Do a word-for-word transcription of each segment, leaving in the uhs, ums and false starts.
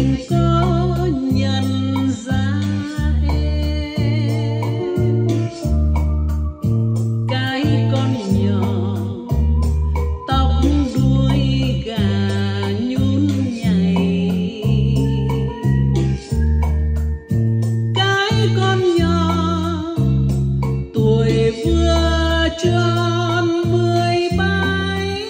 anh có nhận ra em, cái con nhỏ tóc đuôi gà nhún nhảy, cái con nhỏ tuổi vừa tròn mười bảy,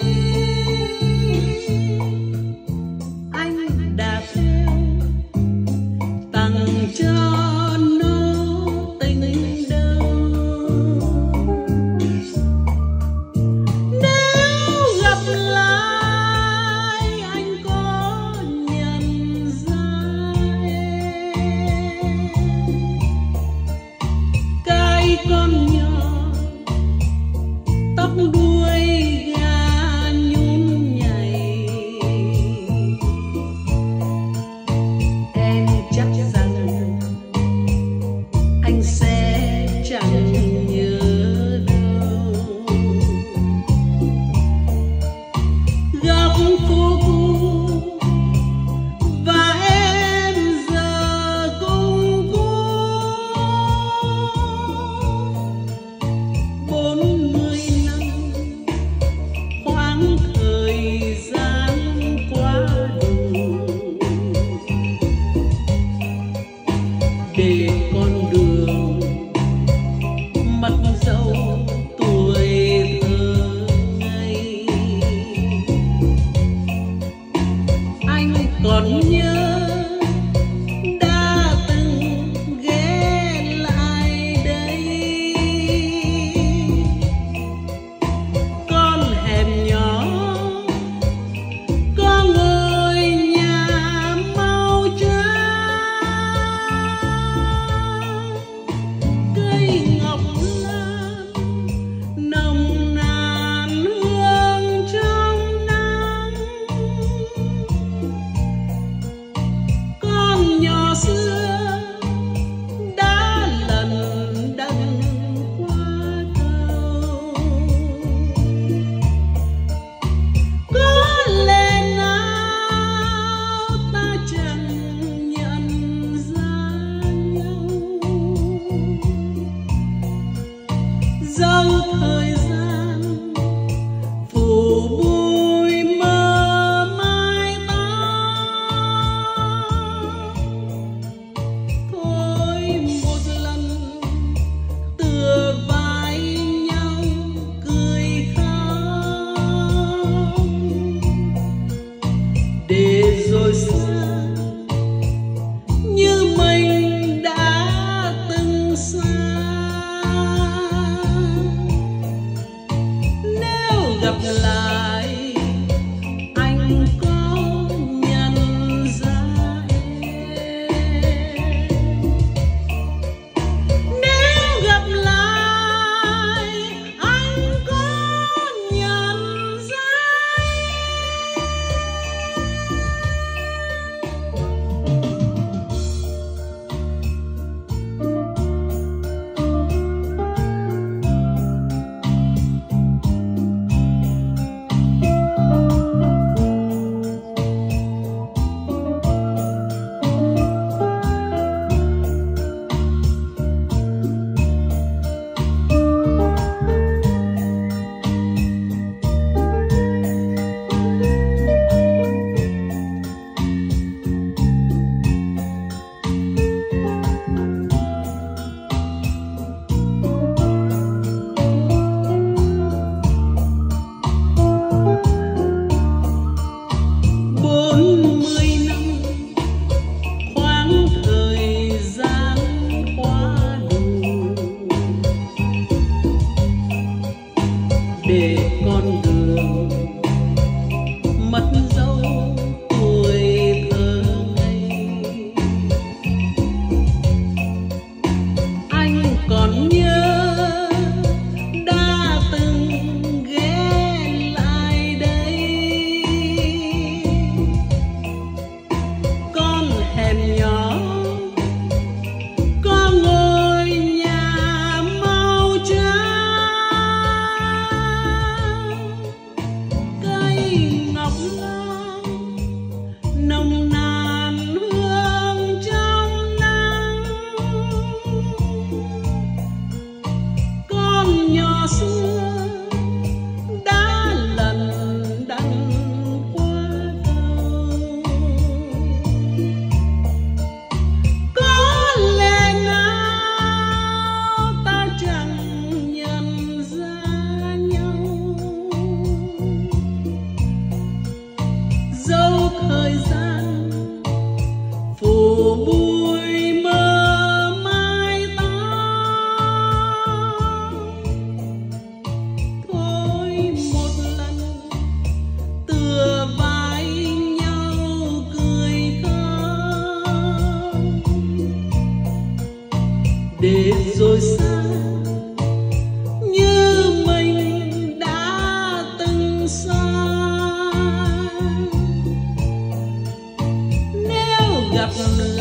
anh đã theo tặng cho nó tình đâu. Nếu gặp lại anh có nhận ra em, cái con nhỏ tóc đuôi gà nhún nhảy, em chắc rằng anh sẽ chẳng nhớ đâu. Góc phố cũ và em giờ cùng cũ, bốn mươi năm khoảng thời gian quá đủ để con đường mặc dấu tuổi thơ ngây. Anh còn nhớ đã từng ghé lại đây, con hẻm nhỏ có ngôi nhà màu trắng, cây ngọc lan nồng nàn hương trong nắng. Con nhỏ xưa đã lần đần qua cầu, có lẽ nào ta chẳng nhận ra nhau. Dẫu thời gian phủ bụi mờ mái tóc, để rồi xa như mình đã từng xa. Nếu gặp